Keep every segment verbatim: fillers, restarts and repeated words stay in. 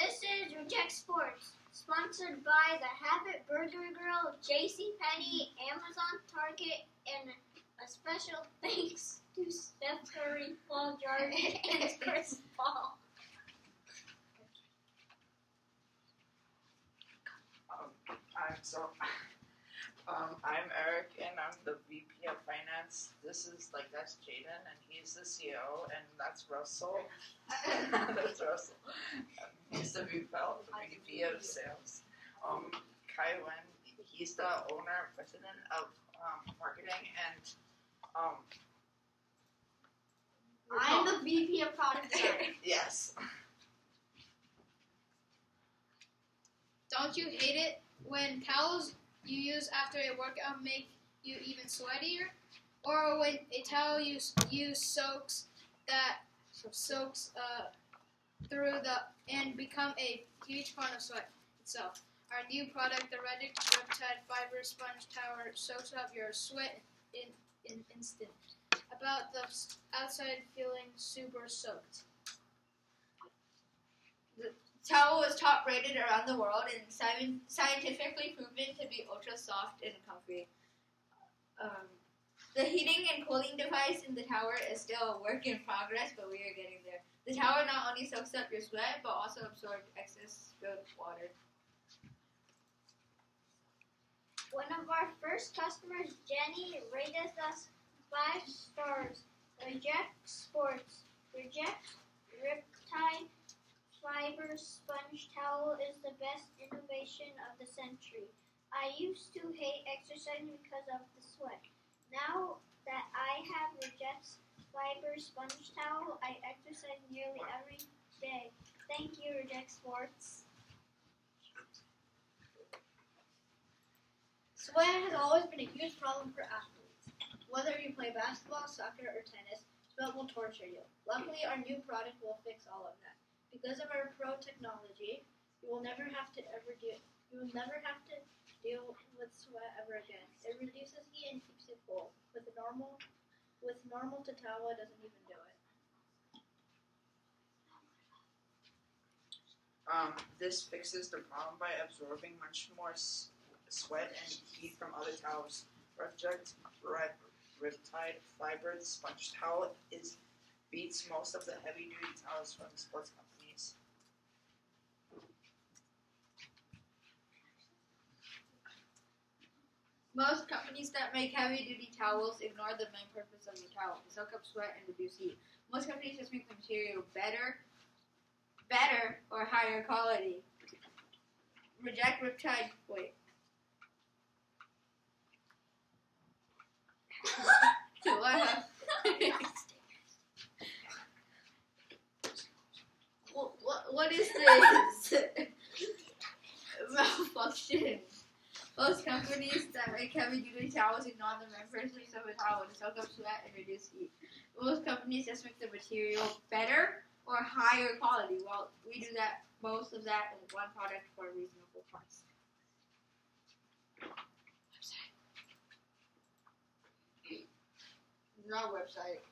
This is Reject Sports, sponsored by the Habit Burger Grill, JCPenney, Amazon, Target, and a special thanks to Steph Curry, Paul George, and Chris Paul. Um, I'm so. Um, I'm Eric, and I'm the V P of Finance. This is like that's Jaden, and he's the C E O, and that's Russell. That's Russell. Um, he's the V P, the V P of Sales. Um, Kai Wen, he's the owner, president of um, marketing, and um. I'm the V P of Product Design. Yes. Don't you hate it when towels you use after a workout make you even sweatier, or when a towel you use soaks that soaks uh, through the and become a huge part of sweat itself? Our new product, the Reddick Riptide Fiber Sponge Towel, soaks up your sweat in an in instant. About the outside feeling super soaked. Towel is top rated around the world and sci- scientifically proven to be ultra soft and comfy. Um, the heating and cooling device in the tower is still a work in progress, but we are getting there. The tower not only soaks up your sweat, but also absorbs excess spilled water. One of our first customers, Jenny, rated us five stars. Reject Sports. Reject Riptide Fiber Sponge Towel is the best innovation of the century. I used to hate exercising because of the sweat. Now that I have Reject Fiber Sponge Towel, I exercise nearly every day. Thank you, Reject Sports. Sweat has always been a huge problem for athletes. Whether you play basketball, soccer, or tennis, sweat will torture you. Luckily, our new product will fix all of that. Because of our pro technology, you will never have to ever deal. You will never have to deal with sweat ever again. It reduces heat and keeps it cool. With a normal, with normal to towel, it doesn't even do it. Um, this fixes the problem by absorbing much more s- sweat and heat from other towels. Reject Red Riptide Fiber Sponge Towel is beats most of the heavy-duty towels from sports companies. Most companies that make heavy-duty towels ignore the main purpose of the towel, to soak up sweat and reduce heat. Most companies just make the material better, better or higher quality. Reject Riptide. Wait. Do I have? what, what, what is this? Malfunction. Most companies that make heavy-duty towels ignore the main purpose of a towel to soak up sweat and reduce heat. Most companies just make the material better or higher quality. Well, we do that, most of that in one product for a reasonable price. Website. Our website.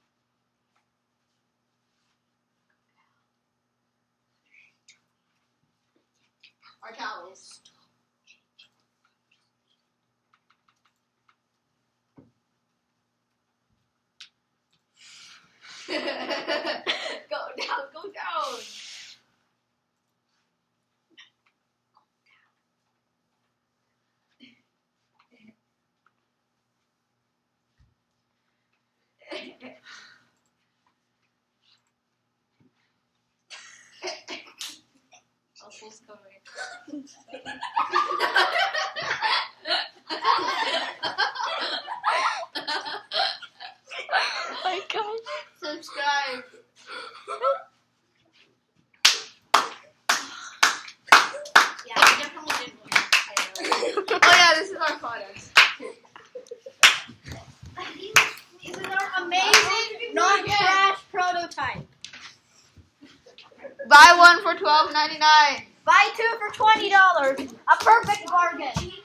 Our towels. Go down, go down. Uncle's coming. My God. Subscribe. Yeah, I definitely did one. Oh yeah, this is our product. This is our amazing, non-trash prototype. Buy one for twelve ninety-nine. Buy two for twenty dollars. A perfect bargain.